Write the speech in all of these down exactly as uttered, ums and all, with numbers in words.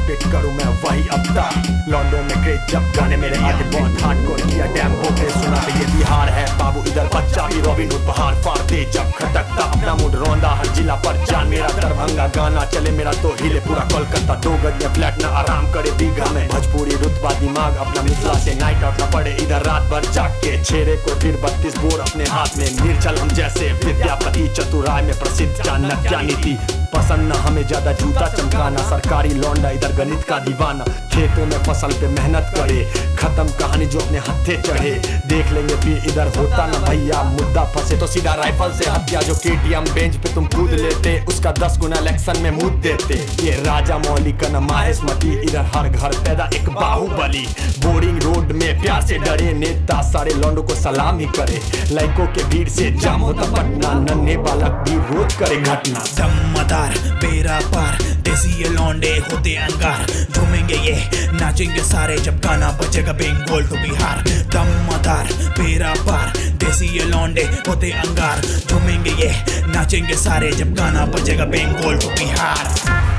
Spit करूं मैं वही अवतार। लॉन्डो में क्रेज जब गाने मेरे आगे बहुत हार्डकोर किया डैम बोके सुना ये बिहार है बाबू इधर बच्चा भी रॉबिन हुड पहाड़ फाड़ दे जब खटकता अपना मूड रौंदा हर जिला पर जान मेरा दरभंगा गाना चले मेरा तो हिले पूरा कोलकाता। दो गज में फ्लैट ना आराम करे बीघा में भोजपुरी रुतबा दिमाग अपना मिथिला से नाइट आउट ना पड़े इधर रात भर जाग के छेरे को फिर बत्तीस बोर अपने हाथ में निर्चल हम जैसे विद्यापति चतुराय में प्रसिद्ध चाणक्य नीति पसंद न हमें ज्यादा जूता चमकाना सरकारी लौंडा इधर गणित का दीवाना खेतों में फसल पे मेहनत करे खत्म कहानी जो अपने हत्थे चढ़े देख लेंगे फिर इधर होता ना भैया मुद्दा फंसे तो सीधा राइफल से हत्या जो केटीएम बेंच पे तुम कूद लेते उसका दस गुना इलेक्शन में मुद देते। ये राजा मौली का न माहेशमती इधर हर घर पैदा एक बाहुबली बोरिंग रोड में प्यार से डरे नेता सारे लौंडों को सलाम ही करे लाइकों के भीड़ से जाम होता पटना नन्हे बालक भी रोज करे घटना। दमदार बेरा पार देसी ये लौंडे होते अंगार झूमेंगे ये नाचेंगे सारे जब गाना बजेगा बंगाल टू बिहार। दमदार बेरा पार देसी ये लौंडे होते अंगार झूमेंगे ये नाचेंगे सारे जब गाना बजेगा बंगाल टू बिहार।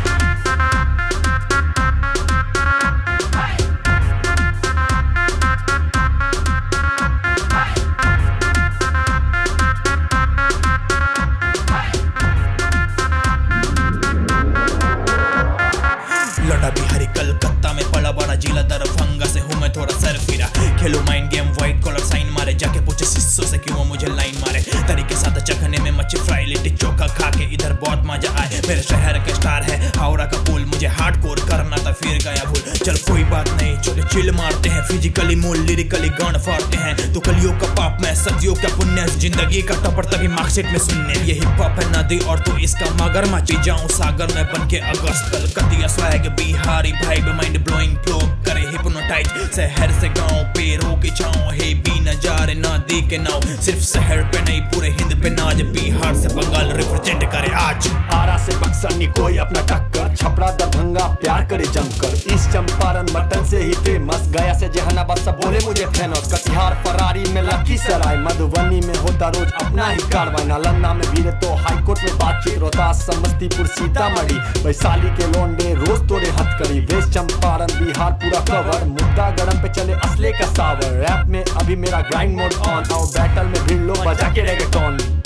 लौटा बिहारी कलकत्ता में पड़ा बड़ा जिला दरभंगा से हूँ मैं थोड़ा सर फिरा खेलो mind game white collar sign मारे जाके पूछे शिष्यों से क्यों वो मुझे लाइन मारे तरीके साथ चखने में मच्छी फ्राई लिट्टी चोखा खा के इधर बहुत मजा आए मेरे शहर का स्टार है हावड़ा का पुल मुझे हार्डकोर करना था फिर गया भूल चल कोई बात नहीं चोले चिल मारते हैं फिजिकली मूल लिरिकली गान फाड़ते हैं तो कलियों का पाप में सदियों का पुण्य जिंदगी का टपर तभी मार्कशीट में सुनने ये हिप हॉप है नदी और तो इसका मगर मैं पी जाऊं सागर में बन के अगस्त कलकतिया स्वैग बिहारी भाई माइंड ब्लोइंग फ्लो करे हिप्नोटाइज शहर से गांव पे रोके जाऊं हे भी नजारे ना दे के नाव सिर्फ शहर पे नहीं पूरे हिंद पे नाज बिहार से बंगाल रिप्रेजेंट करे आज। आरा से बक्सर नहीं कोई अपना टक्कर छपरा दरभंगा प्यार करे जमकर इस चंपारण मटन से ही फेमस गया से जहानाबाद सब बोले मुझे फेमस कटिहार फरारी में लखीसराय मधुबनी में होता रोज अपना ही कार्रवाई नालंदा में भीड़े तो हाईकोर्ट में बातचीत रोहतास समस्तीपुर सीतामढ़ी वैशाली के लौंडे रोज तोड़े हथकड़ी वेस्ट चंपारण बिहार पूरा कवर मुद्दा गरम पे चले असले का सावर रैप में अभी मेरा ग्राइंड मोड ऑन और बैटल में भिड़ लो बजा के रेगेटॉन।